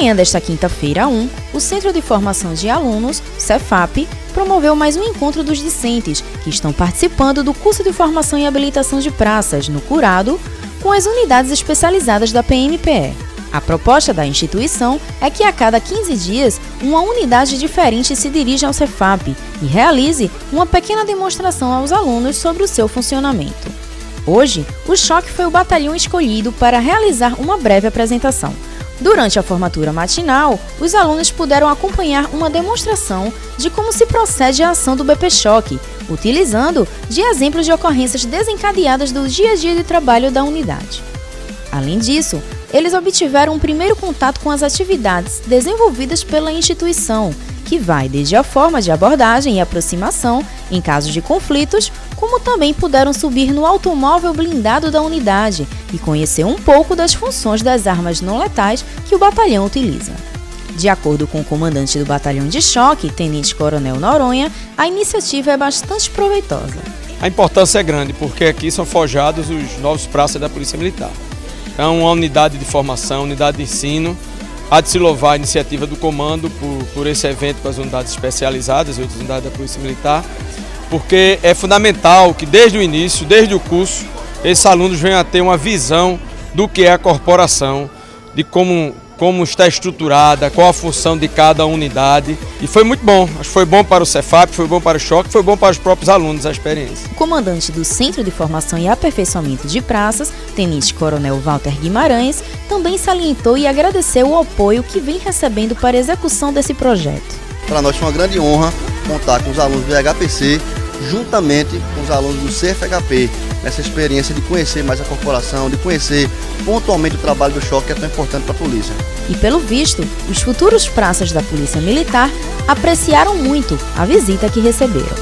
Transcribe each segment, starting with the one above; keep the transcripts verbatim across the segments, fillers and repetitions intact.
manhã desta quinta-feira um, o Centro de Formação de Alunos, Cefap, promoveu mais um encontro dos discentes que estão participando do curso de Formação e Habilitação de Praças, no Curado, com as unidades especializadas da P M P E. A proposta da instituição é que a cada quinze dias, uma unidade diferente se dirija ao Cefap e realize uma pequena demonstração aos alunos sobre o seu funcionamento. Hoje, o Choque foi o batalhão escolhido para realizar uma breve apresentação. Durante a formatura matinal, os alunos puderam acompanhar uma demonstração de como se procede a ação do B P Choque, utilizando de exemplos de ocorrências desencadeadas do dia a dia de trabalho da unidade. Além disso, eles obtiveram um primeiro contato com as atividades desenvolvidas pela instituição, que vai desde a forma de abordagem e aproximação em casos de conflitos, como também puderam subir no automóvel blindado da unidade e conhecer um pouco das funções das armas não letais que o batalhão utiliza. De acordo com o comandante do Batalhão de Choque, Tenente Coronel Noronha, a iniciativa é bastante proveitosa. A importância é grande, porque aqui são forjados os novos praças da Polícia Militar. É uma unidade de formação, unidade de ensino. Há de se louvar a iniciativa do comando por, por esse evento com as unidades especializadas e outras unidades da Polícia Militar, porque é fundamental que desde o início, desde o curso, esses alunos venham a ter uma visão do que é a corporação, de como, como está estruturada, qual a função de cada unidade. E foi muito bom, acho que foi bom para o Cefap, foi bom para o Choque, foi bom para os próprios alunos a experiência. O comandante do Centro de Formação e Aperfeiçoamento de Praças, Tenente Coronel Walter Guimarães, também salientou e agradeceu o apoio que vem recebendo para a execução desse projeto. Para nós foi uma grande honra contar com os alunos do H P C, juntamente com os alunos do C F H P, nessa experiência de conhecer mais a corporação, de conhecer pontualmente o trabalho do Choque, que é tão importante para a polícia. E pelo visto, os futuros praças da Polícia Militar apreciaram muito a visita que receberam.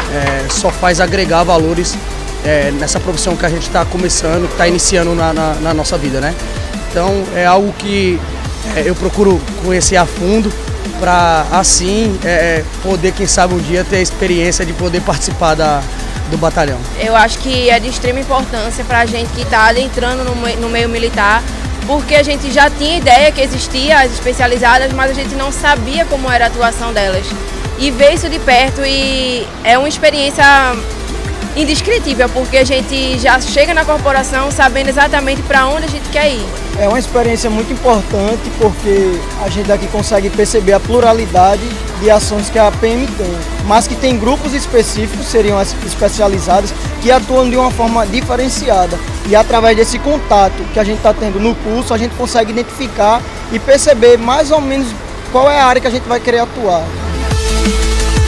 É, só faz agregar valores é, nessa profissão que a gente está começando, que está iniciando na, na, na nossa vida, né? Então é algo que é, eu procuro conhecer a fundo, para assim é, poder, quem sabe um dia, ter a experiência de poder participar da, do batalhão. Eu acho que é de extrema importância para a gente que está adentrando no, no meio militar, porque a gente já tinha ideia que existia as especializadas, mas a gente não sabia como era a atuação delas. E ver isso de perto e é uma experiência indescritível, porque a gente já chega na corporação sabendo exatamente para onde a gente quer ir. É uma experiência muito importante, porque a gente aqui consegue perceber a pluralidade de ações que a P M tem, mas que tem grupos específicos, seriam as especializadas, que atuam de uma forma diferenciada. E através desse contato que a gente está tendo no curso, a gente consegue identificar e perceber mais ou menos qual é a área que a gente vai querer atuar.